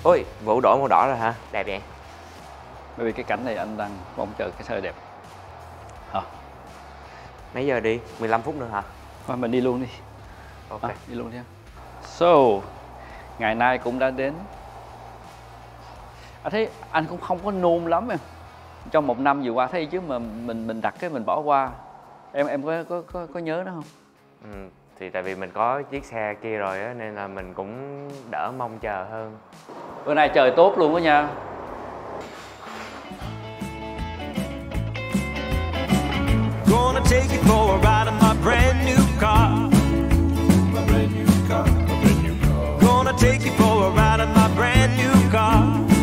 Ôi, Vũ đổi màu đỏ rồi hả? Đẹp vậy. Bởi vì cái cảnh này anh đang mong chờ cái xe đẹp. Hả? Mấy giờ đi? 15 phút nữa hả? Thôi mình đi luôn đi. Ok. Đi luôn đi. So, ngày nay cũng đã đến. Anh thấy anh cũng không có nôn lắm em. Trong một năm vừa qua thấy chứ mà mình đặt cái mình bỏ qua. Em có nhớ nó không? Thì tại vì mình có chiếc xe kia rồi á, nên là mình cũng đỡ mong chờ hơn. Bữa nay trời tốt luôn đó nha. Gonna take you for a ride in my brand new car. My brand new car, my brand new car. Gonna take you for a ride in my brand new car.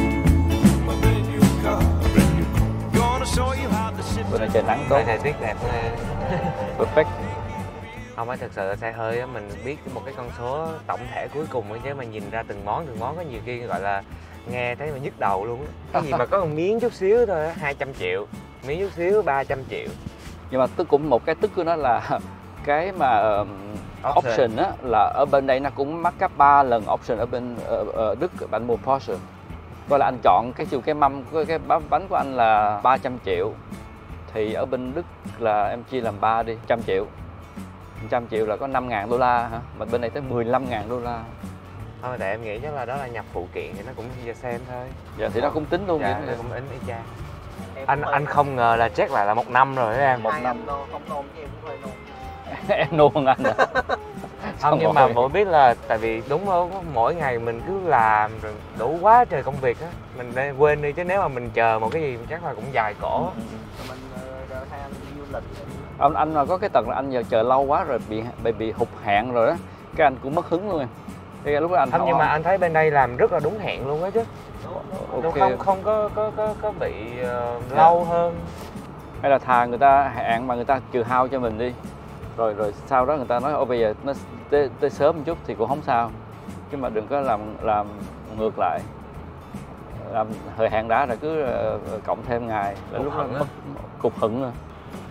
My brand new car, my brand new car. Gonna show you how the shit. Bữa nay trời nắng tốt. Thời tiết đẹp. Perfect. Không phải, thật sự là xe hơi á, mình biết một cái con số tổng thể cuối cùng ấy, chứ mà nhìn ra từng món có nhiều khi gọi là nghe thấy mà nhức đầu luôn á. Cái gì mà có một miếng chút xíu thôi á, 200 triệu, miếng chút xíu 300 triệu. Nhưng mà tức cũng một cái tức của nó là cái mà option á, là ở bên đây nó cũng mắc gấp 3 lần option ở bên ở Đức. Bạn mua Porsche, coi là anh chọn cái mâm cái bánh của anh là 300 triệu, thì ở bên Đức là em chia làm 3 đi, 100 triệu. 100 triệu là có 5.000 đô la hả? Mà bên này tới 15.000 đô la. Thôi tại em nghĩ chắc là đó là nhập phụ kiện thì nó cũng giờ xem thôi. Dạ thì nó cũng tính luôn. Dạ, nó cũng tính y chang. Anh không ngờ là check lại là 1 năm rồi đó em. 1 năm. Không nôn chứ em cũng hơi nôn. Em nôn hơn anh à? Không, nhưng mà mỗi biết là tại vì đúng không, mỗi ngày mình cứ làm rồi đủ quá trời công việc á, mình nên quên đi, chứ nếu mà mình chờ một cái gì chắc là cũng dài cổ. Rồi mình hai anh đi du lịch. Anh mà có cái tật là anh giờ chờ lâu quá rồi bị hụt hẹn rồi đó, cái anh cũng mất hứng luôn em. Cái lúc đó anh Không, nhưng mà anh thấy bên đây làm rất là đúng hẹn luôn á chứ. okay. Không có bị lâu hơn. Hay là thà người ta hẹn mà người ta trừ hao cho mình đi, rồi sau đó người ta nói ô bây giờ nó tới sớm một chút thì cũng không sao, chứ mà đừng có làm ngược lại, làm thời hạn đã rồi cứ cộng thêm ngày là lúc đó mất cục hững rồi.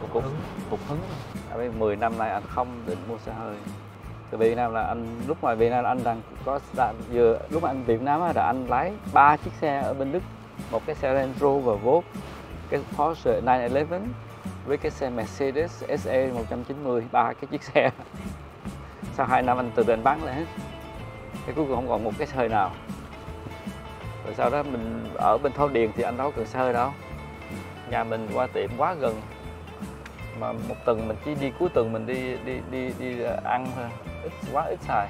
Cục hứng. Ở đây 10 năm nay anh không định mua xe hơi. Từ Việt Nam là anh, lúc mà Việt Nam anh đang có lúc mà anh Việt Nam là anh lái 3 chiếc xe ở bên Đức, một cái xe Range Rover Vogue, cái Porsche 911 với cái xe Mercedes SE 190, 3 cái chiếc xe. Sau 2 năm anh từ từ anh bán lại hết. Cái cuối cùng không còn một cái xe hơi nào. Rồi sau đó mình ở bên Thảo Điền thì anh đâu cần xe hơi đâu. Nhà mình qua tiệm quá gần. Mà một tuần mình chỉ đi cuối tuần mình đi ăn thôi, quá ít xài.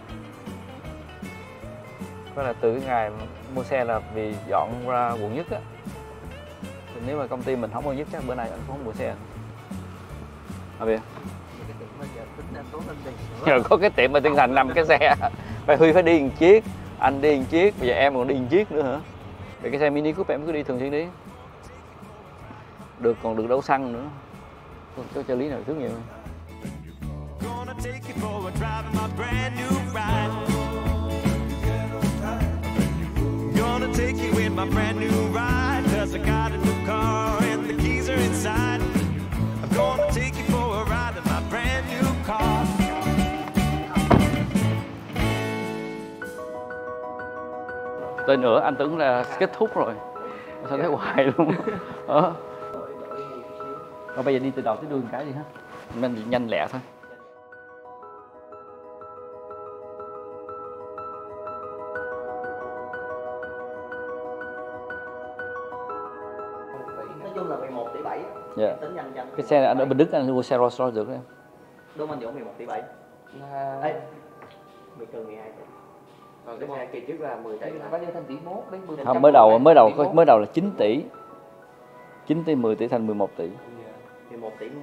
Có là từ cái ngày mua xe là vì dọn ra quận Nhất á. Nếu mà công ty mình không mua Nhất chắc bữa nay anh cũng không mua xe. À vậy. Giờ có cái tiệm ở Tiên Thành 5 cái xe. Huy phải đi một chiếc, anh đi một chiếc, bây giờ em còn đi một chiếc nữa hả? Vậy cái xe Mini Cooper em cứ đi thường xuyên đi. Còn được đổ xăng nữa. Cho Lý nào thứ nhiều. Gonna take you for a drive in my brand new ride. Gonna take you in my brand new ride, 'cause I got a new car and the keys are inside. I'm gonna take you for a ride in my brand new car. Tới nữa anh tưởng là kết thúc rồi. Sao thấy hoài luôn. Rồi bây giờ đi từ đầu tới đuôi một cái đi ha. Mình nhanh lẹ thôi. Nói chung là 11 tỷ 7. Dạ. Tính nhanh nhanh. Cái xe này anh ở bên Đức anh mua xe Rolls Royce được đấy em. Đúng anh Dũng 11 tỷ 7. Ê. 12 tỷ. Còn cái xe kỳ trước là 10 tỷ. Bao nhiêu thành tỷ 1 đến 10 tỷ. Không, mới đầu là 9 tỷ. 9 tỷ 10 tỷ thành 11 tỷ. 11 tỷ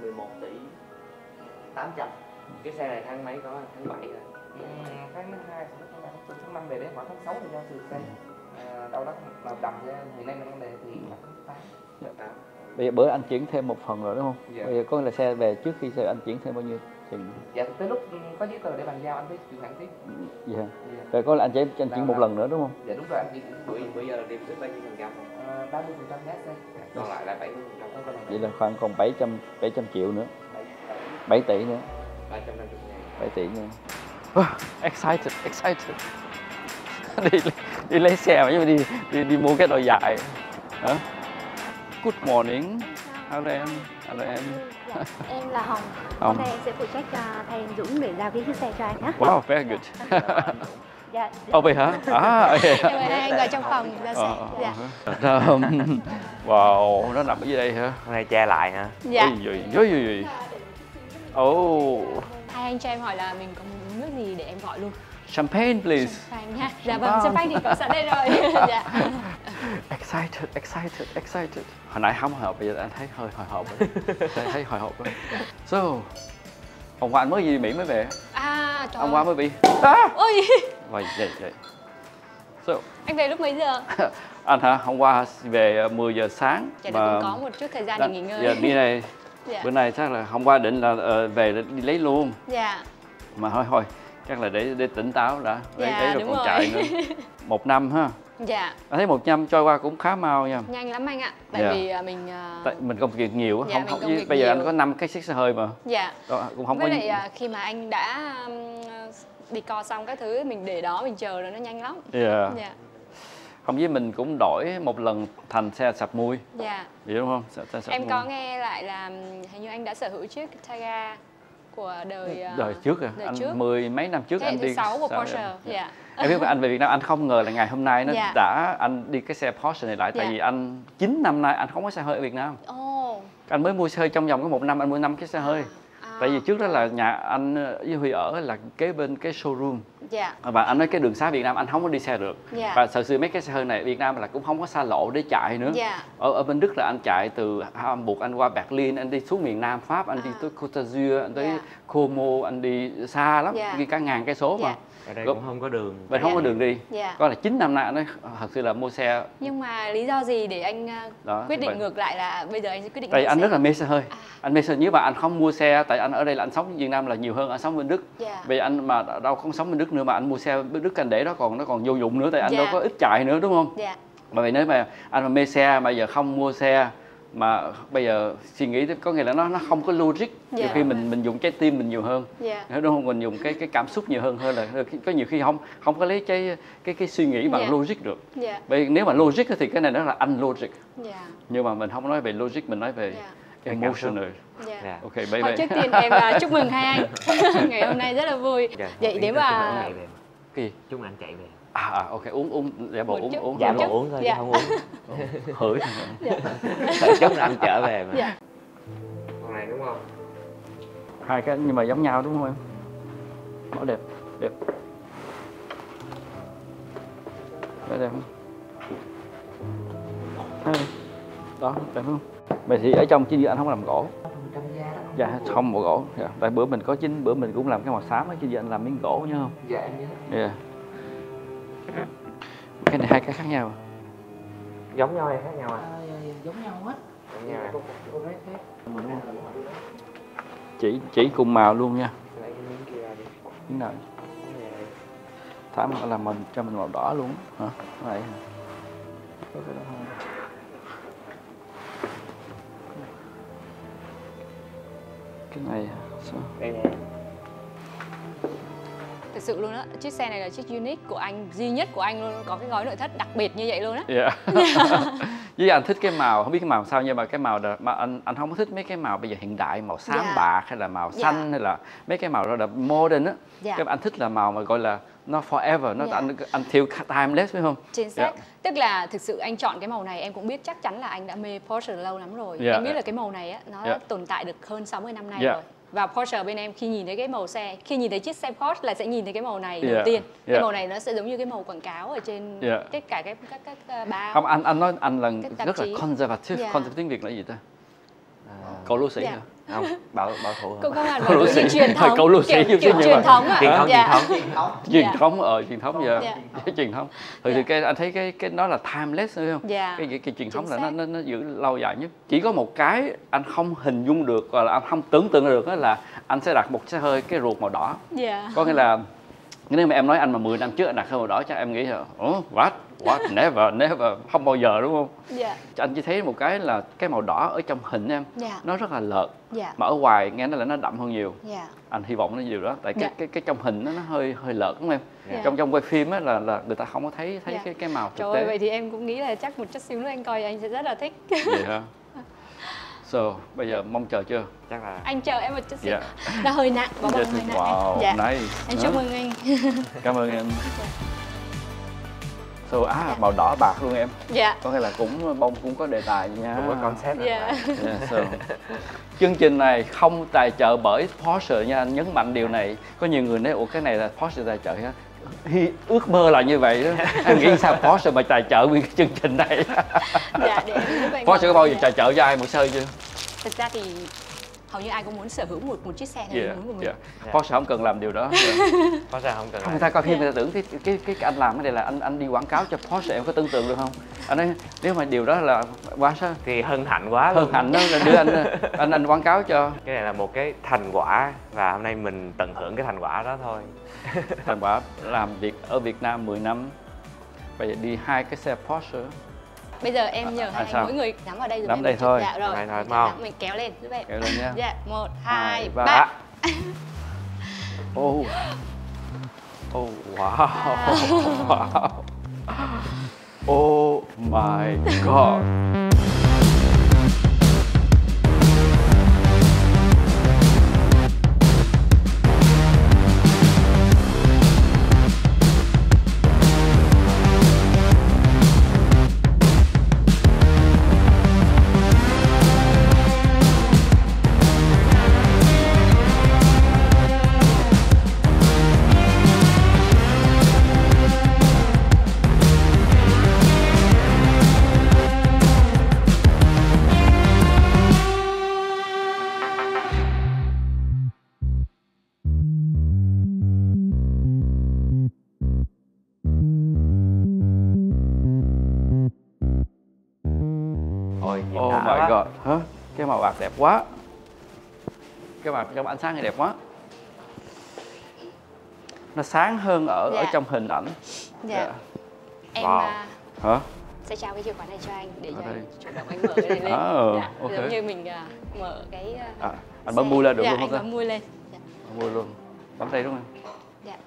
800. Cái xe này tháng mấy có? Tháng 7 rồi. Tháng 2, tháng 5 về đấy, khoảng tháng 6 thì do sự xây. Đâu đó là đầm ra, hiện nay mình về thì tháng 8. Bây giờ bữa anh chuyển thêm một phần rồi đúng không? Dạ. Bây giờ có là xe về trước khi xe anh chuyển thêm bao nhiêu? Dạ, tới lúc có giấy tờ để bàn giao anh phải chuyển hẳn tiếp. Dạ. Rồi có là anh chuyển một lần nữa đúng không? Dạ đúng rồi, anh chuyển Bữa giờ điểm xuất bao nhiêu phần trăm? 30% giá xe. Còn lại là 70%. Vậy là khoảng còn 700 triệu nữa. 7 tỷ nữa. 350 ngàn. 7 tỷ nữa. Excited. đi lấy xe mà nhưng mà đi mua cái đôi dài. Hả? Good morning. Hello em. Hello em. Dạ, em là Hồng. Hồng. Hôm nay em sẽ phụ trách thay anh Dũng để giao cái chiếc xe cho anh nhé. Wow, very good. Dạ. Ô vậy hả? Ok. Em mời hai anh vào trong phòng giao xe. Dạ. Wow, nó nằm ở dưới đây hả? Hôm nay che lại hả? Dạ. Ôi. Oh. Hai anh cho em hỏi là mình có muốn uống nước gì để em gọi luôn. Champagne please. Champagne nha. Dạ vâng, champagne thì có sẵn đây rồi. Dạ. Excited. Hồi nãy không hồi hộp, bây giờ anh thấy hơi hồi hộp rồi. Thấy hồi hộp rồi. So, hôm qua anh mới đi Mỹ mới về. À, trời. Hôm qua mới bị. Ôi. Vậy. So, Anh về lúc mấy giờ? anh hả? Hôm qua về 10 giờ sáng. Chả được cũng có một chút thời gian để nghỉ ngơi. Giờ đi này. Dạ. Bữa nay chắc là hôm qua định là về đi lấy luôn. Dạ. Mà thôi chắc là để tỉnh táo đã, lấy rồi đúng còn rồi. chạy nữa. 1 năm ha. Dạ. Anh thấy 1 năm trôi qua cũng khá mau nha. Nhanh lắm anh ạ. Tại Dạ. vì mình Tại mình công việc nhiều á, Dạ, mình công việc bây giờ nhiều. anh có 5 cái chiếc xe hơi mà. Dạ. Đó, cũng không Với có. lại khi mà anh đã đi co xong các thứ mình để đó mình chờ rồi nó nhanh lắm. Yeah. Dạ. Không với mình cũng đổi một lần thành xe sạc mui. Dạ. Vậy đúng không? Xe sạc Em mui. có nghe lại là hình như anh đã sở hữu chiếc Targa của đời trước à, đời anh trước. 10 mấy năm trước Thế anh hệ thứ đi 6 của sao Porsche. vậy? Dạ. Em biết mà anh về Việt Nam anh không ngờ là ngày hôm nay nó Dạ. anh đi cái xe Porsche này lại, tại Dạ. vì anh 9 năm nay anh không có xe hơi ở Việt Nam. Ồ. Anh mới mua xe hơi trong vòng có 1 năm anh mua 5 cái xe hơi. Tại vì trước đó là nhà anh với Huy ở là kế bên cái showroom. Dạ. Và anh nói cái đường xá Việt Nam anh không có đi xe được. Dạ. Và thật sự mấy cái xe hơi này Việt Nam là cũng không có xa lộ để chạy nữa. Dạ. Ở bên Đức là anh chạy từ Hamburg anh qua Berlin, anh đi xuống miền Nam Pháp, anh đi tới Côte d'Azur, anh tới Dạ. Como, anh đi xa lắm, Dạ. đi cả ngàn cây số mà. Dạ. Ở đây Đúng. cũng không có đường. Bên không có đường đi. Dạ. Có là 9 năm nay anh nói thật sự là mua xe Nhưng mà lý do gì để anh đó. quyết định vậy. ngược lại là bây giờ anh sẽ quyết định Tại mua anh xe? rất là mê xe hơi. Anh mê xe nếu mà anh không mua xe, tại anh ở đây là anh sống ở Việt Nam là nhiều hơn anh sống bên Đức. Dạ. Vì anh mà đâu không sống bên Đức nữa mà anh mua xe bên Đức anh để đó nó còn vô dụng nữa, tại anh Dạ. đâu có ít chạy nữa đúng không? Dạ. Mà vậy nếu mà anh mà mê xe mà giờ không mua xe mà bây giờ suy nghĩ có nghĩa là nó không có logic. Dạ. Nhiều khi mình dùng trái tim mình nhiều hơn. Dạ. Đúng không? Mình dùng cái cảm xúc nhiều hơn là có nhiều khi không có lấy cái suy nghĩ bằng Dạ. logic được. Dạ. Bởi nếu mà logic thì cái này nó là unlogic. Dạ. Nhưng mà mình không nói về logic, mình nói về Dạ. emotional. Dạ. Dạ. Ok, Thôi, baby. trước tiên em chúc mừng hai anh. Ngày hôm nay rất là vui. Dạ. Vậy nếu Chúc anh mà chạy về. Cái gì? Chúc anh chạy về. Ok, uống giả bộ Một chút. uống Dạ Một mà chút. uống thôi chứ Dạ. không uống. hửi. Chúc là anh trở về mà. Dạ. Con này đúng không? Hai cái nhưng mà giống nhau đúng không em? Nó đẹp. Đẹp không? Đó, đẹp không? Vậy thì ở trong chứ anh không làm gỗ. Trong da đó. Dạ, không bộ gỗ. Dạ. Tại bữa mình cũng làm cái màu xám ấy, chứ giờ anh làm miếng gỗ nhớ không? Dạ em nhớ. Dạ. Cái này hai cái khác nhau. Giống nhau hay khác nhau à? Giống nhau hết. Giống nhau à? Cô nói khác. Chỉ cùng màu luôn nha. Lấy cái miếng kia ra đi. Miếng nào? Cái này đi. Thả mà làm mình cho mình màu đỏ luôn hả? Cái này hả? Có cái đó không? Cái này hả? Sao? Đây nè. Thực sự luôn á, chiếc xe này là chiếc unique của anh, duy nhất của anh luôn, có cái gói nội thất đặc biệt như vậy luôn á. Dạ. Với anh thích cái màu, không biết cái màu sao nhưng mà cái màu đó, mà anh không có thích mấy cái màu bây giờ hiện đại, màu xám Dạ. bạc hay là màu Dạ. xanh hay là mấy cái màu đó là modern á. Dạ. Cái anh thích là màu mà gọi là nó forever, nó Dạ. anh theo timeless phải không? Chính xác. Dạ. Tức là thực sự anh chọn cái màu này em cũng biết chắc chắn là anh đã mê Porsche lâu lắm rồi. Dạ. Em biết là cái màu này á nó Dạ. tồn tại được hơn 60 năm nay Dạ. rồi. Và Porsche bên em khi nhìn thấy cái màu xe, khi nhìn thấy chiếc xe Porsche là sẽ nhìn thấy cái màu này Dạ. đầu tiên. Cái Dạ. màu này nó sẽ giống như cái màu quảng cáo ở trên Dạ. tất cả các báo. Không, anh nói anh là Cái tạp rất là chí. conservative, Dạ. conservative tiếng Việt là gì ta? À, Cậu lưu sĩ Dạ. hả? không, bảo thủ hả? Cũng không hẳn Cậu bảo lưu thủ sĩ. như truyền thống. Cậu lưu sĩ kiểu, chút kiểu xíu nhưng truyền mà- thống ạ. Truyền thống, Dạ. truyền thống. Truyền Dạ. thống truyền thống giờ Dạ. truyền thống thì cái anh thấy cái nó là timeless phải không? Dạ. Cái truyền thống Chính là xác. nó giữ lâu dài nhất. Chỉ có một cái anh không hình dung được, gọi là anh không tưởng tượng được đó là anh sẽ đặt một xe hơi cái ruột màu đỏ. Dạ. Có nghĩa là nếu mà em nói anh mà 10 năm trước anh đặt hơi màu đỏ chắc em nghĩ là what? what, never, không bao giờ đúng không? Dạ. Anh chỉ thấy một cái là cái màu đỏ ở trong hình em, Dạ. nó rất là lợt, Dạ. mà ở ngoài nghe nó là nó đậm hơn nhiều. Dạ. Anh hy vọng nó như điều đó, tại Dạ. cái trong hình nó hơi lợt đúng không em? Dạ. Trong quay phim á là người ta không có thấy Dạ. cái màu thực Trời tế. ơi, vậy thì em cũng nghĩ là chắc một chút xíu nữa anh coi anh sẽ rất là thích. Vậy hả? So, bây giờ mong chờ chưa? Chắc là Anh chờ em một chút xíu. Dạ. Nó hơi nặng, bó bông hơi nặng. Wow, Dạ. nice. Em chúc mừng anh. Cảm ơn em. So, màu đỏ bạc luôn em. Dạ. Có nghĩa là bông cũng có đề tài nha. cũng có concept. Dạ. Yeah, so. Chương trình này không tài trợ bởi Porsche nha, anh nhấn mạnh điều này. Có nhiều người nói ủa cái này là Porsche tài trợ ha. Ước mơ là như vậy đó. Anh nghĩ sao Porsche mà tài trợ nguyên cái chương trình này? Dạ, để em giúp anh. Porsche có bao giờ tài trợ cho ai một sơ chưa? Thực ra thì hầu như ai cũng muốn sở hữu một chiếc xe theo ý muốn của mình. Porsche không cần làm điều đó. Porsche không cần. Không, người ta coi phim người ta tưởng cái anh làm cái này là anh đi quảng cáo cho Porsche, em có tưởng tượng được không? Anh nói nếu mà điều đó là quá sao? Thì hân hạnh quá luôn. Hân hạnh đó là đưa anh quảng cáo cho. Cái này là một cái thành quả và hôm nay mình tận hưởng cái thành quả đó thôi. Thành quả làm việc ở Việt Nam 10 năm, bây giờ đi 2 cái xe Porsche. Bây giờ em nhờ hai anh mỗi người nắm vào đây rồi. Nắm đây thôi. Dạ rồi. Này thôi, đúng không? Mình kéo lên giúp em. Kéo lên nha. Dạ, 1, 2, 3. 3. Oh. Oh wow. Wow. Oh my god. Oh my god, hả? Cái màu bạc đẹp quá. Cái màu trong ánh sáng này đẹp quá. Nó sáng hơn ở trong hình ảnh. Dạ. Em hả? sẽ trao cái chìa khóa này cho anh để cho anh chủ động anh mở cái này lên. Dạ. Okay. Giống như mình mở cái anh bấm mui lên được luôn không? Dạ, anh bấm mui lên. Dạ. Bấm mui luôn. Bấm đây đúng không? Dạ.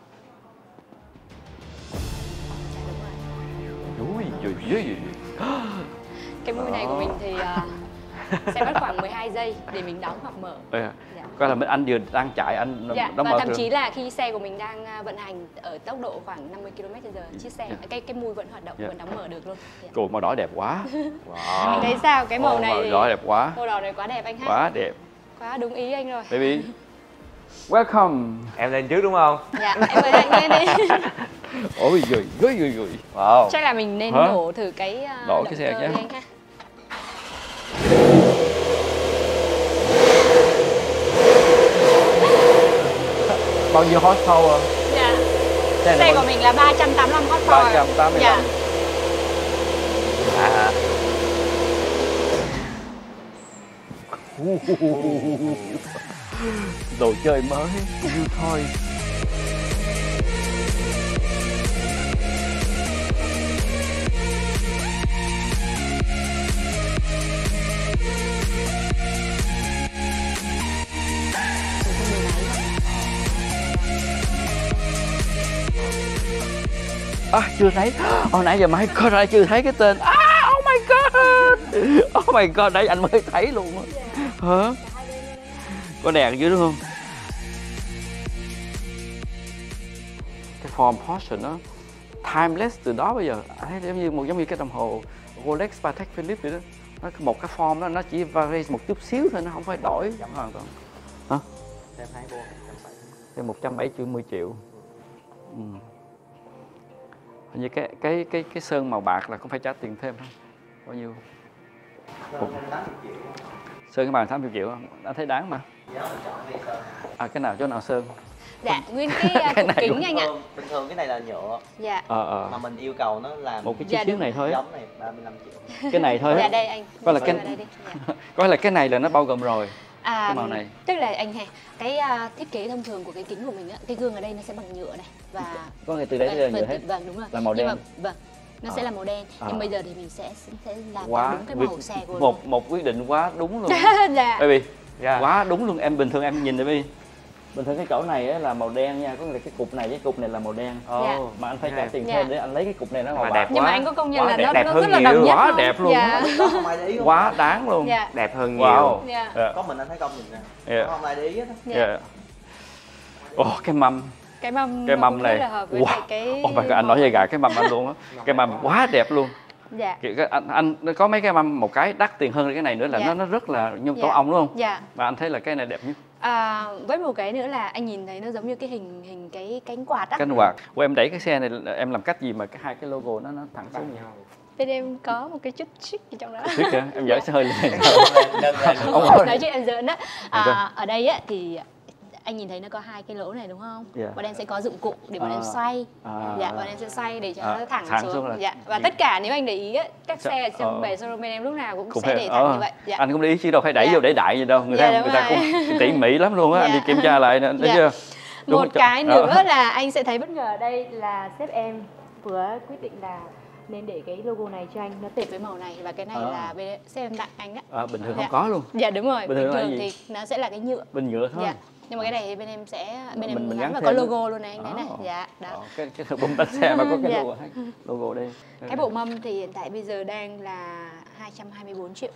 Ui giời. Cái mui này của mình thì sẽ mất khoảng 12 giây để mình đóng hoặc mở. Dạ. Coi là anh vừa đang chạy anh dạ. đóng Và mở thậm được. chí là khi xe của mình đang vận hành ở tốc độ khoảng 50 km/h, chiếc xe cái mui vẫn hoạt động, vẫn đóng mở được luôn. Dạ. Trời, màu đỏ đẹp quá. Wow. Anh thấy sao? Cái màu này màu đỏ đẹp quá. Màu đỏ này quá đẹp anh ha. Quá đẹp. Quá đúng ý anh rồi. Baby. Welcome. Em lên trước đúng không? Dạ, em mời anh lên đi. Ôi giời. Wow. Chắc là mình nên nổ thử cái đổ cái xe nhé. Anh ha. Bao nhiêu horsepower? Dạ. Xe của mình là 385 horsepower. 385. Dạ. Đồ chơi mới như thôi. Chưa thấy. Hồi nãy giờ mày coi ra chưa thấy cái tên. Oh my god. Oh my god, đấy anh mới thấy luôn á. Hả? Có đèn dưới đúng không? Cái form Porsche nó timeless từ đó bây giờ. Thấy giống như cái đồng hồ Rolex Patek Philippe vậy đó. Nó một cái form đó nó chỉ vary một chút xíu thôi, nó không phải đổi hoàn toàn. Hả? Thêm 170 triệu. Hình như cái sơn màu bạc là không phải trả tiền thêm không? Bao nhiêu? Sơn cái bàn 80 triệu anh thấy đáng mà. Cái nào chỗ nào sơn? Dạ, nguyên cái cục kính anh ạ. Bình thường cái này là nhựa. Dạ. Mà mình yêu cầu nó là một cái chiếc xíu này thôi. Giống này 35 triệu. Cái này thôi. Dạ đây anh. Coi là cái này là nó bao gồm rồi. Cái màu này. Tức là anh hay cái thiết kế thông thường của cái kính của mình á, cái gương ở đây nó sẽ bằng nhựa này và có người từ đấy là nhựa hết. Vâng, đúng rồi. Là màu đen. Vâng. nó sẽ là màu đen. Nhưng bây giờ thì mình sẽ làm quá đúng cái màu xe của một quyết định quá đúng luôn. Dạ. Baby, Dạ. quá đúng luôn. Em bình thường em nhìn đây Baby, bình thường cái chỗ này á là màu đen nha, có nghĩa là cái cục này với cục này là màu đen. Dạ. Mà anh phải trả tiền Dạ. thêm để anh lấy cái cục này nó màu Mà bạc. đẹp Nhưng mà quá. anh có công nhận Quá là đẹp, nó đẹp rất hơn là nhiều, đồng nhất quá không? đẹp luôn. Dạ. Có không ai để ý không? Quá đáng luôn. Dạ. Đẹp hơn nhiều. Wow. Dạ. Dạ. Có mình anh thấy công nhìn nè. Dạ. Có không ai để ý hết á. Dạ. Ồ, cái mâm Cái mâm cái nó mâm cũng này rất là hợp với lại cái oh my God, anh nói với gà cái mâm anh luôn á. Cái mâm quá đẹp luôn. Dạ. Kiểu anh có mấy cái mâm một cái đắt tiền hơn cái này nữa là Dạ. nó rất là như tổ Dạ. ong đúng không? Dạ. Mà anh thấy là cái này đẹp nhất. Với một cái nữa là anh nhìn thấy nó giống như cái hình cái cánh quạt á. Cánh quạt. Ủa, em đẩy cái xe này em làm cách gì mà hai cái logo nó thẳng xuống nhau? Bên em có một cái chút trick ở trong đó. Trick hả? Em dở sẽ hơi lên. Nói chuyện em giỡn á. Ở đây á thì anh nhìn thấy nó có hai cái lỗ này đúng không? Yeah. Bọn em sẽ có dụng cụ để bọn em xoay. Dạ, bọn em sẽ xoay để cho nó thẳng xuống xuống. là- Dạ. Và tất cả nếu anh để ý á, các xe ở trong bề showroom bên em lúc nào cũng sẽ phải- để thẳng như vậy. Dạ. Anh cũng để ý chứ đâu phải đẩy Dạ. vô để đại gì đâu. Người Dạ, ta đúng người ta rồi. cũng tỉ mỉ lắm luôn á. Anh đi Dạ. kiểm tra lại nè, thấy Dạ. chưa? Đúng Một chưa? cái nữa là anh sẽ thấy bất ngờ ở đây là sếp em vừa quyết định là nên để cái logo này cho anh nó tệp với màu này, và cái này là bên sếp em tặng anh á. Bình thường Dạ. không có luôn. Dạ đúng rồi, Bình thường bình là thường gì? thì nó sẽ là cái nhựa. Bình nhựa thôi. Dạ. Nhưng mà cái này thì bên em sẽ Mình gắn gắn và thêm có nữa. logo luôn này anh thấy này. Dạ, đó. Cái bông bánh xe mà có cái Dạ. logo đây. Cái bộ mâm thì hiện tại bây giờ đang là 224 triệu.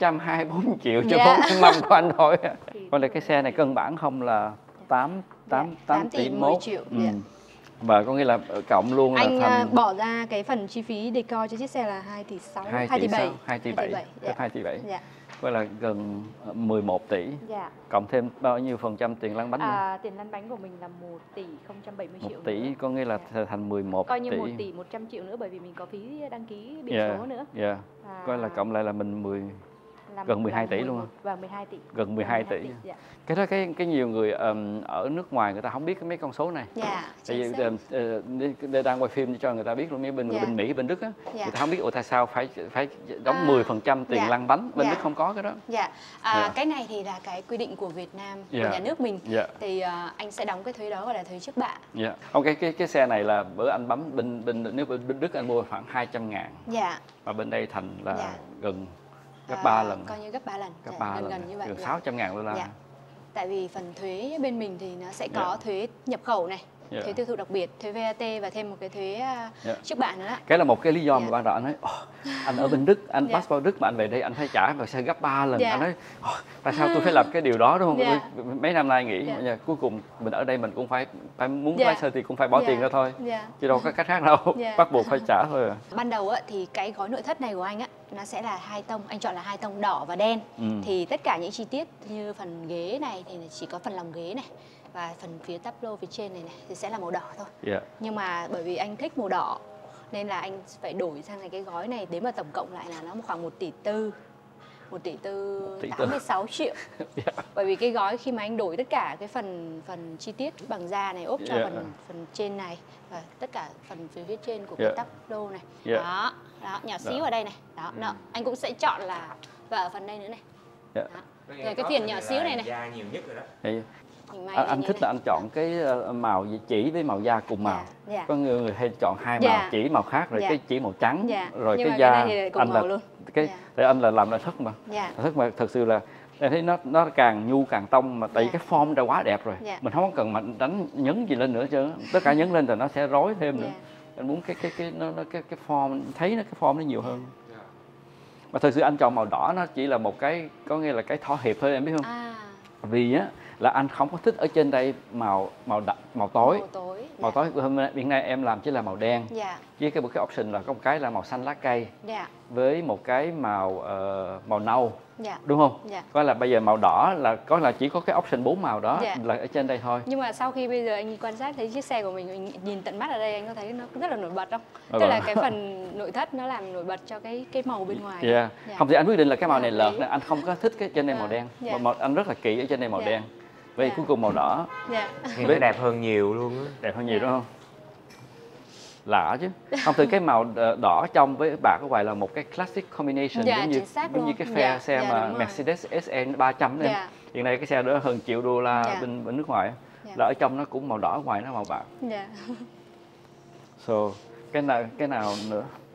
224 triệu cho Dạ. bốn cái mâm của anh thôi. Còn là cái xe này cân bản không là 8 tỷ 10 mốt. triệu. Ừ. Dạ. Và có nghĩa là cộng luôn là Anh thành bỏ ra cái phần chi phí decor cho chiếc xe là 2 tỷ 6, 2 tỷ 7. 2 tỷ 7. Dạ. 2 tỷ 7. Dạ. Coi là gần 11 tỷ. Dạ. Cộng thêm bao nhiêu phần trăm tiền lăn bánh nữa? Tiền lăn bánh của mình là 1 tỷ 070 1 triệu. tỷ nữa. có nghĩa là thành 11 Coi như tỷ. 1 tỷ 100 triệu nữa bởi vì mình có phí đăng ký biển Dạ. số nữa. Dạ. Coi là cộng lại là mình gần 12 tỷ luôn. Và 12 tỷ. Gần 12 tỷ. Dạ. Cái đó cái nhiều người ở nước ngoài người ta không biết cái mấy con số này. Dạ. Tại vì chính xác. đang quay phim cho người ta biết luôn, mấy bên Dạ. bên Mỹ, bên Đức á, Dạ. người ta không biết tại sao phải đóng 10% tiền Dạ. lăn bánh, bên Dạ. Đức không có cái đó. Dạ. Dạ. Cái này thì là cái quy định của Việt Nam, Dạ. của nhà nước mình. Dạ. Thì anh sẽ đóng cái thuế đó gọi là thuế trước bạ. Dạ. Không, cái xe này là bữa anh bấm nếu bên Đức anh mua khoảng 200.000, Dạ. mà bên đây thành là Dạ. gần gấp 3 lần. Coi như gấp 3 lần. Gấp Dạ, 3 lần. gần như vậy. Gần Dạ. 600.000 đô la. Dạ. Tại vì phần thuế bên mình thì nó sẽ có Dạ. thuế nhập khẩu này, Dạ. thuế tiêu thụ đặc biệt, thuế VAT và thêm một cái thuế Dạ. trước bạ nữa đó. Cái là một cái lý do mà Dạ. ban đầu anh nói anh ở bên Đức, anh Dạ. passport Đức mà anh về đây anh phải trả và sẽ gấp 3 lần. Dạ. Anh nói tại sao tôi phải làm cái điều đó đúng không? Dạ. Mấy năm nay nghĩ Dạ. cuối cùng mình ở đây mình cũng phải muốn Dạ. lái xe thì cũng phải bỏ Dạ. tiền ra thôi. Dạ. Chứ đâu có cách khác đâu. Dạ. Bắt buộc phải trả thôi à. Ban đầu á, thì cái gói nội thất này của anh á, nó sẽ là 2 tông, anh chọn là 2 tông đỏ và đen. Thì tất cả những chi tiết như phần ghế này thì chỉ có phần lòng ghế này và phần phía táp lô phía trên này thì sẽ là màu đỏ thôi. Dạ. Nhưng mà bởi vì anh thích màu đỏ nên là anh phải đổi sang cái gói này, đến mà tổng cộng lại là nó khoảng 1 tỷ 4. 1 tỷ 86 triệu. Dạ. Bởi vì cái gói khi mà anh đổi tất cả cái phần chi tiết bằng da này ốp cho Dạ. phần trên này và tất cả phần phía trên của Dạ. cái tắp lô này. Dạ. Đó, nhỏ xíu ở đây này. Đó, anh cũng sẽ chọn là và ở phần đây nữa này. Dạ. Đó. Rồi cái viền nhỏ xíu này này. Da nhiều nhất rồi đó. Thì Mình may anh lên như thích này. là anh chọn cái màu chỉ với màu da cùng màu. Dạ. Có người hay chọn hai Dạ. màu chỉ màu khác rồi Dạ. cái chỉ màu trắng Dạ. rồi Nhưng cái mà cái da này thì lại cùng anh là màu luôn. cái Dạ. để anh là làm nội thất mà. Dạ. Nội thất mà thật sự là em thấy nó càng nhu càng tông mà tại vì Dạ. cái form đã quá đẹp rồi. Dạ. Mình không cần mà nhấn gì lên nữa chứ. Tất cả nhấn lên thì nó sẽ rối thêm nữa. Dạ. Anh muốn cái form thấy cái form nó nhiều hơn. Mà thật sự anh chọn màu đỏ nó chỉ là một cái có nghĩa là cái thỏa hiệp thôi em biết không? Vì á là anh không có thích ở trên đây màu tối. Màu tối. Màu tối hiện nay em làm chỉ là màu đen. Dạ. Với cái option là có một cái là màu xanh lá cây Dạ. với một cái màu nâu. Dạ. Đúng không? Dạ. Coi là bây giờ màu đỏ là chỉ có cái option 4 màu đó Dạ. là ở trên đây thôi. Nhưng mà sau khi bây giờ anh quan sát thấy chiếc xe của mình nhìn tận mắt ở đây, anh có thấy nó rất là nổi bật không? Tức là cái phần nội thất nó làm nổi bật cho cái màu bên ngoài. Yeah. Dạ. Không thì anh quyết định là cái màu này Hợp lợt lý. nên anh không có thích cái trên đây màu đen. Dạ. Anh rất là kỹ ở trên đây màu Dạ. đen. Vậy Dạ. cuối cùng màu đỏ Dạ. Thì nó đẹp hơn nhiều luôn á. đẹp hơn nhiều đúng không? Lạ chứ. Không từ cái màu đỏ trong với bạc có phải là một cái classic combination Dạ, giống như chính xác giống như luôn. cái Dạ, xe dạ, mà đúng rồi. Mercedes SE 300 đấy. Dạ. Hiện nay cái xe đó hơn triệu đô la Dạ. bên nước ngoài. Dạ. Là ở trong nó cũng màu đỏ, ngoài nó màu bạc. Dạ. So cái nào nữa?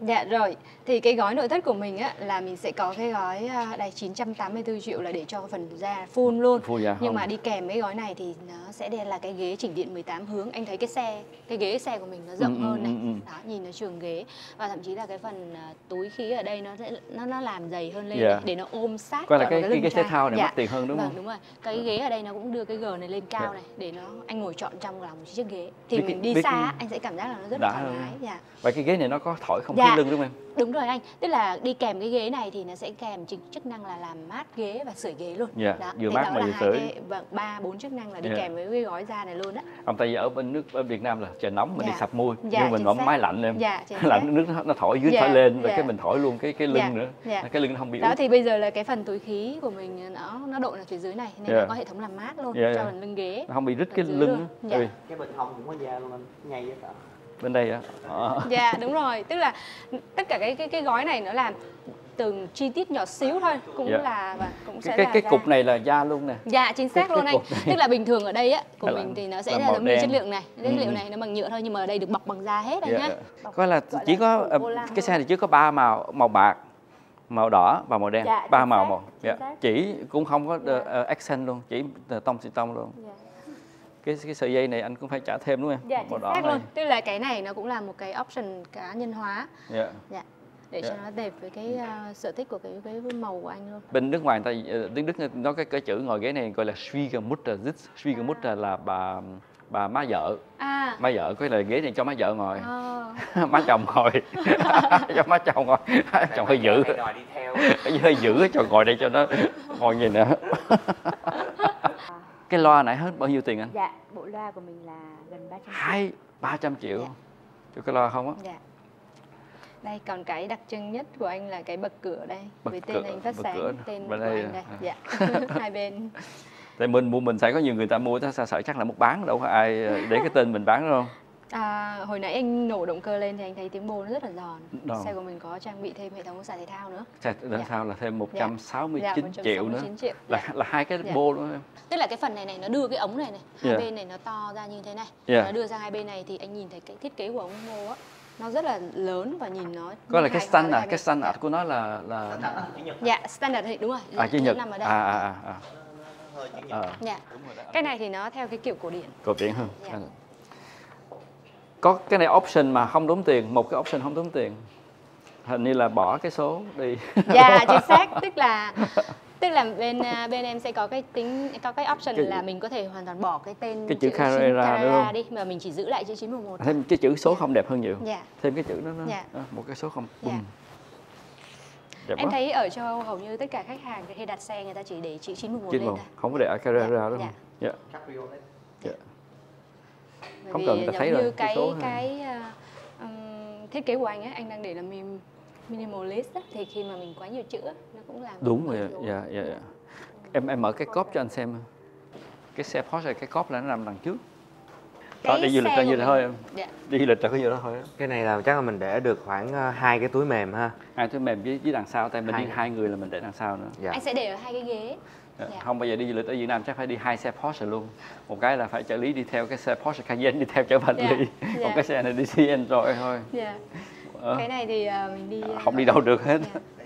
Dạ rồi, thì cái gói nội thất của mình á là mình sẽ có cái gói đây 984 triệu là để cho phần da full luôn. da Nhưng không. mà đi kèm với gói này thì nó sẽ là cái ghế chỉnh điện 18 hướng. Anh thấy cái ghế xe của mình nó rộng hơn này. Đó, nhìn nó trường ghế và thậm chí là cái phần túi khí ở đây nó làm dày hơn lên này, để nó ôm sát coi là vào cái thể thao này dạ. mắc tiền hơn đúng không? Đúng rồi. Cái ghế ở đây nó cũng đưa cái G này lên cao này để anh ngồi trọn trong lòng chiếc ghế. Thì mình đi xa anh sẽ cảm giác là nó rất là thoải mái. Dạ. Vậy cái ghế này nó có thổi không khí lưng đúng không em? Đúng rồi anh, tức là đi kèm cái ghế này thì nó sẽ kèm chức năng là làm mát ghế và sưởi ghế luôn. Đó, vừa mát mà vừa sưởi. Vâng, 3-4 chức năng là đi kèm với cái gói da này luôn á. Tại vì ở Việt Nam là trời nóng mình đi sập môi, nhưng mình vẫn máy lạnh em. Lạnh nước nó thổi dưới thổi lên và cái mình thổi luôn cái lưng nữa. Cái lưng nó không bị. Đó thì bây giờ là cái phần túi khí của mình nó độ là phía dưới này nên nó có hệ thống làm mát luôn cho phần lưng ghế. Nó không bị rít cái lưng. Cái bên hông cũng có da luôn anh, nhây vậy cả. Bên đây á. Dạ đúng rồi, tức là tất cả cái gói này nó làm từng chi tiết nhỏ xíu thôi cũng là và cũng sẽ cái cục này là da luôn nè. Dạ chính xác luôn anh. Tức là bình thường ở đây á của mình thì nó sẽ là giống như chất liệu này, chất liệu này nó bằng nhựa thôi nhưng mà ở đây được bọc bằng da hết anh nhá. Coi là chỉ có cái xe này chỉ có 3 màu bạc, màu đỏ và màu đen, 3 màu. Chỉ cũng không có accent luôn, chỉ tông xì tông luôn. Cái sợi dây này anh cũng phải trả thêm đúng không? Dạ, chính xác luôn. Tức là cái này nó cũng là một cái option cá nhân hóa. Dạ. Để cho nó đẹp với cái sở thích của cái màu của anh luôn. Bên nước ngoài người ta tiếng Đức nó cái chữ ngồi ghế này gọi là Schwiegermutter. Schwiegermutter là bà má vợ. Má vợ cái là ghế này cho má vợ ngồi. Má chồng ngồi. Cho má chồng ngồi. Chồng hơi dữ. Hơi dữ cho ngồi đây cho nó ngồi gì nữa. Cái loa này hết bao nhiêu tiền anh? Dạ, bộ loa của mình là gần 300 triệu. 300 triệu cho cái loa không á? Dạ. Đây, còn cái đặc trưng nhất của anh là cái bậc cửa đây. Với tên anh phát sáng, tên của anh đây. Dạ, hai bên. Tại mình sẽ có nhiều người ta mua, ta sợ chắc là một bán, đâu có ai để cái tên mình bán đúng không? Hồi nãy anh nổ động cơ lên thì anh thấy tiếng bô nó rất là giòn. Xe của mình có trang bị thêm hệ thống xả thể thao nữa. Xả thể thao là thêm 169 triệu nữa. Là hai cái bô đúng không em? Tức là cái phần này nó đưa cái ống này hai bên này nó to ra như thế này. Nó đưa ra hai bên này thì anh nhìn thấy cái thiết kế của ống bô á, nó rất là lớn và nhìn nó có là cái standard của nó là dạ standard thì đúng rồi. Chữ nhật. Nằm ở đây. Dạ. Cái này thì nó theo cái kiểu cổ điển. Cổ điển hơn. Có cái này option mà không tốn tiền, một cái option không tốn tiền. Hình như là bỏ cái số đi. Dạ chính xác, tức là bên em sẽ có cái option là mình có thể hoàn toàn bỏ cái tên cái chữ Carrera đi mà mình chỉ giữ lại chữ 911. Thêm cái chữ số không đẹp hơn nhiều. Dạ. Thêm cái chữ đó một cái số không. Em thấy ở châu Âu hầu như tất cả khách hàng khi đặt xe người ta chỉ để chữ 911 lên thôi. Không có để Carrera đúng không? Dạ. Không cần ta thấy rồi cái thiết kế của anh ấy, anh đang để là minimalist á, thì khi mà mình quá nhiều chữ nó cũng làm đúng rồi. Dạ. Em mở cái cốp cho anh xem. Cái xe Porsche cái cốp là nó nằm đằng trước. Đó, đi du lịch là như thế thôi em. Đi du lịch là có như đó thôi. Cái này là chắc là mình để được khoảng 2 cái túi mềm ha. 2 túi mềm với đằng sau, tại mình đi 2 người là mình để đằng sau nữa. Anh sẽ để ở 2 cái ghế. Không, bây giờ đi du lịch ở Việt Nam chắc phải đi 2 xe Porsche luôn. Một cái là phải trợ lý đi theo cái xe Porsche Cayenne đi theo chở hành lý. Một cái xe này đi Enjoy thôi. Cái này thì mình đi không đi đâu được hết.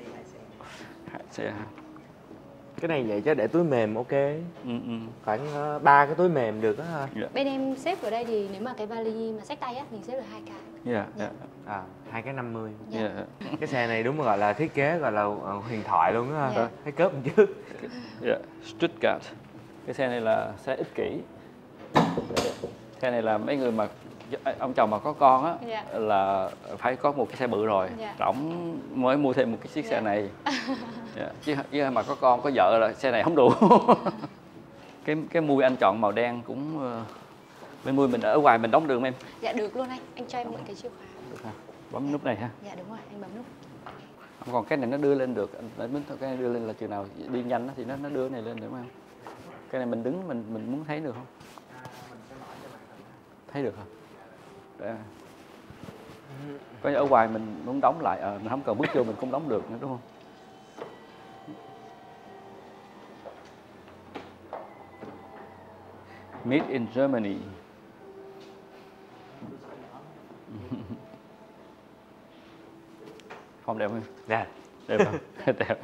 Cái này vậy chứ để túi mềm ok. Khoảng 3 cái túi mềm được á. Bên em xếp ở đây thì nếu mà cái vali mà xách tay á mình xếp được 2 cái. 2 cái 50. Cái xe này đúng gọi là thiết kế gọi là huyền thoại luôn á. Cái cớp bên trước. Stuttgart. Cái xe này là xe ích kỷ. Xe này là mấy người mà ông chồng mà có con á là phải có một cái xe bự rồi. Ổng mới mua thêm một cái chiếc xe này. Chứ mà có con có vợ là xe này không đủ. Cái mui anh chọn màu đen cũng bên mui mình ở ngoài mình đóng đường em. Dạ được luôn anh cho em mượn cái chìa khóa. Được ha. Bấm nút này ha. Dạ đúng rồi, anh bấm nút. Còn cái này nó đưa lên được, cái này đưa lên là chừng nào đi nhanh thì nó đưa cái này lên được không? Cái này mình đứng mình muốn thấy được không? Thấy được không? Để. Có ở ngoài mình muốn đóng lại, mình không cần bước vô mình cũng đóng được nữa đúng không? Made in Germany. Không đẹp không? Dạ. Đẹp không? Đẹp.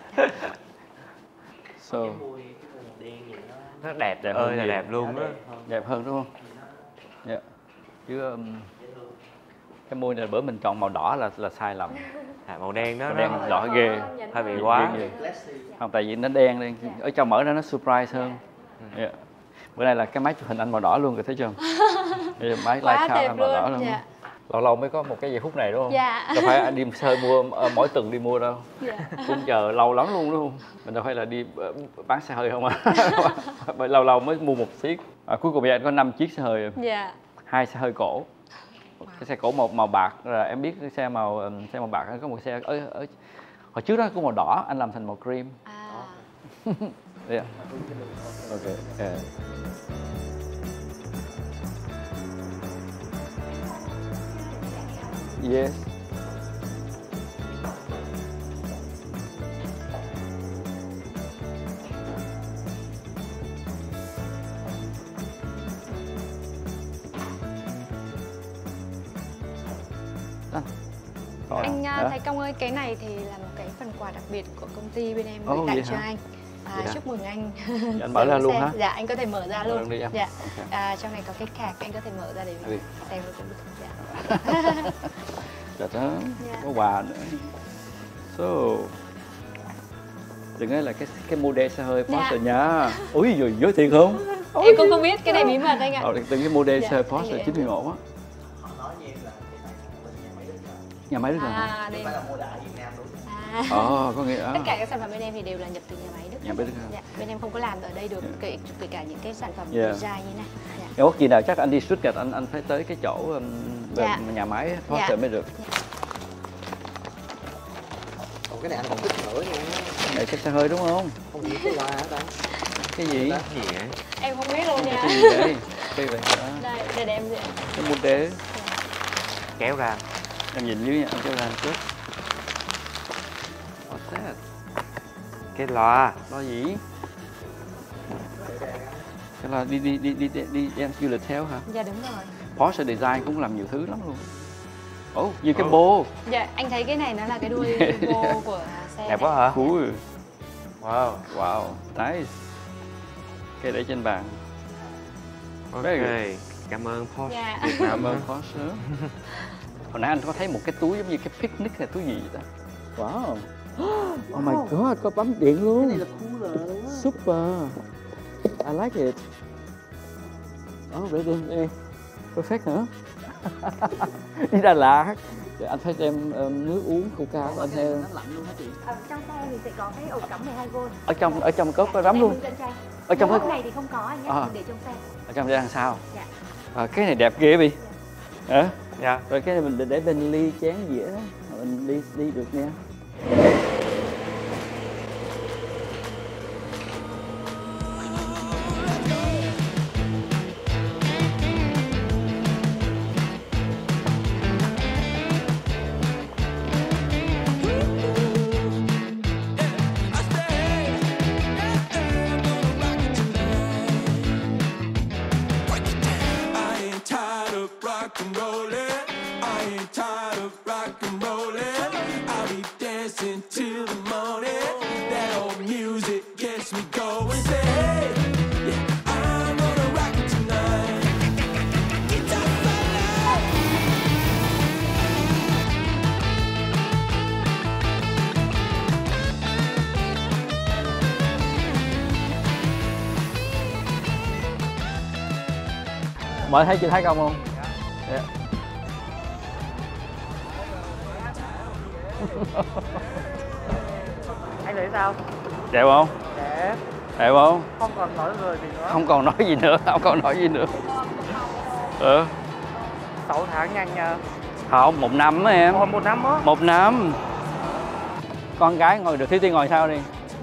So, Cái mùi đen gì nó Nó đẹp Đẹp ơi hơn là nhiều. đẹp luôn á. đẹp hơn đúng không? Dạ. Chứ cái môi này bữa mình chọn màu đỏ là sai lầm. Màu đen nó Đen đỏ ghê. hơi bị quá. Ghê. Không, tại vì nó đen đen. Ở trong mở ra nó surprise hơn. Dạ. Bữa nay là cái máy chụp hình anh màu đỏ luôn rồi, thấy chưa? Bây giờ máy Quá live đẹp anh màu đỏ luôn. Dạ. Lâu lâu mới có một cái giây phút này đúng không? Dạ. Đâu phải anh đi xe hơi mua mỗi tuần đi mua đâu. Dạ. Cũng chờ lâu lắm luôn đúng không? Mình đâu phải là đi bán xe hơi không à. Lâu lâu mới mua một chiếc. Cuối cùng bây giờ anh có 5 chiếc xe hơi. Dạ. 2 xe hơi cổ. Cái xe cổ màu bạc là em biết cái xe màu bạc, có một xe ở hồi trước đó có màu đỏ, anh làm thành màu cream. Yeah. Okay. Yeah. Yes. Rồi. Anh Đó. Thái Công ơi, cái này thì là một cái phần quà đặc biệt của công ty bên em gửi Ồ, tặng vậy cho hả? anh. Vậy hả? Chúc mừng anh. Dạ, anh mở ra luôn xem. hả? Dạ, anh có thể mở ra Mở luôn. luôn đi em. Dạ. Ok. Trong này có cái cạc, anh có thể mở ra để Đi. xem được cũng được. Dạ. Dạ đó, Dạ. có quà nữa. So, đừng nói là cái model xe hơi Porsche nha. Ui rồi giới thiệu không? Em cũng không biết, cái này bí mật anh ạ. Từng cái model Dạ, xe anh Porsche nghĩ em 91 á. họ nói với em là cái này là bên Nhà máy Đức hả? À, không đây. phải là mua đại Việt Nam luôn. Có nghĩa Tất cả các sản phẩm bên em thì đều là nhập từ nhà máy Đức. Nhà máy Đức hả? Dạ, bên em không có làm ở đây được, Dạ. kể cả những cái sản phẩm Dạ. design như này. Dạ. Nếu có gì nào chắc anh đi Stuttgart anh phải tới cái chỗ Dạ. nhà máy Porsche Dạ. mới được. Còn cái này anh còn thích nữa nha. Này cái xe hơi đúng không? Không chỉ có loa hả ta? Cái gì? Cái gì vậy? Em không biết luôn nha. Cái gì vậy? Cái vậy đó. Đây, để em dễ. Cái model. Kéo ra. Em nhìn dưới nha, anh cho ra trước. What's that? Cái loa. Lo gì? Cái là đi em du lịch theo hả? Dạ đúng rồi. Porsche design cũng làm nhiều thứ lắm luôn. Ồ, như cái bô. Dạ, anh thấy cái này nó là cái đuôi vô của xe. Đẹp quá hả? Cool. Wow. Wow, nice. Cái để trên bàn. Ok. Very good. Cảm ơn Porsche Dạ. Việt Nam. Cảm ơn Porsche. Hồi nãy anh có thấy một cái túi giống như cái picnic hay túi gì vậy ta? Wow. Oh my god, có bấm điện luôn. Cái này là cooler luôn á. Super. I like it. Để đi. Perfect hả? Đi Đà Lạt. Để anh phải đem nước uống Coca của anh theo. Nó lạnh luôn hả chị? Trong xe thì sẽ có cái ổ cắm 12V. Ở trong cốp có rắm luôn. Ở trong cái cái này thì không có anh nhé, À. mình để trong xe. ở trong đây đằng sau. Dạ. Cái này đẹp ghê bị. Hả? Dạ. Rồi cái này mình để bên ly chén dĩa đó. Mình đi được nha. I ain't tired of rock and rollin'. I ain't tired of rock and rollin'. I'll be dancing till the morning. That old music gets me going. Say, hey, yeah, I'm gonna rock it tonight. Guitar solo. Mọi thấy chị Thái Công không? Dạ. Anh thấy sao? Đẹp không? Đẹp. Đẹp không? Không còn nói người gì nữa. Không còn nói gì nữa, không còn nói gì nữa. 6 tháng nhanh nha. Không, 1 năm á em. Còn 1 năm á. 1 năm. Con gái ngồi được, Thúy Tiên ngồi sau đi.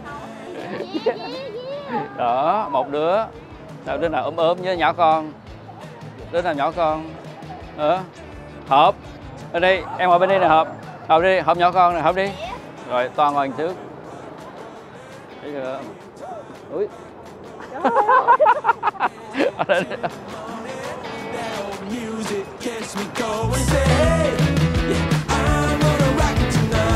Đó, một đứa. Đâu đứa nào ốm với nhỏ con. Đứa nào nhỏ con. Hợp. Ở đây, em ngồi bên đây nè Hợp. Hợp đi, Hợp nhỏ con nè, Hợp đi. Rồi, Toàn ngồi trước. Thấy chưa? Ui. Ở đây. That old music gets me going. Say, hey, yeah, I'm gonna rock it tonight.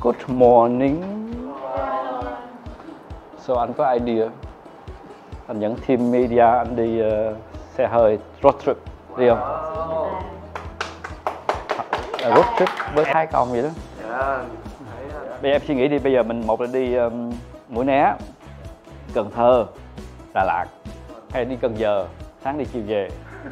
Good morning. So anh có idea. Anh dẫn team media anh đi xe hơi road trip đi không? Road trip với Thái Công vậy đó. Bây giờ em suy nghĩ đi, bây giờ mình một là đi Mũi Né, Cần Thơ, Đà Lạt, hay đi Cần Giờ, sáng đi chiều về.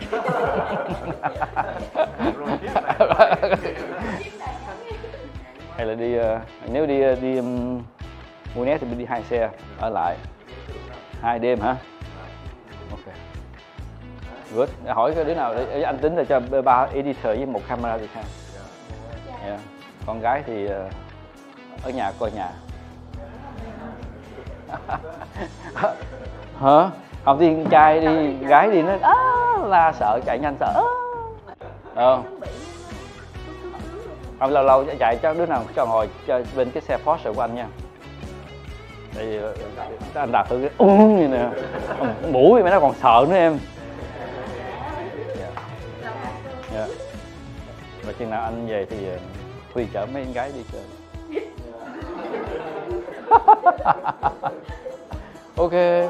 Hay là đi nếu đi Mũi Né thì mình đi 2 xe ở lại 2 đêm hả? Ok. Good. Hỏi cái đứa nào để anh tính là cho 3 editor với 1 camera thì sao? Yeah. Con gái thì ở nhà coi nhà. Hả? Không thì con trai đi, gái đi nó la sợ chạy nhanh sợ. Không lâu lâu chạy cho đứa nào cho ngồi cho bên cái xe Porsche của anh nha. Tại vì anh đạp thử cái như nè, mũi mà nó còn sợ nữa em. Yeah. Và chừng nào anh về thì Huy chở mấy con gái đi chơi. Ok.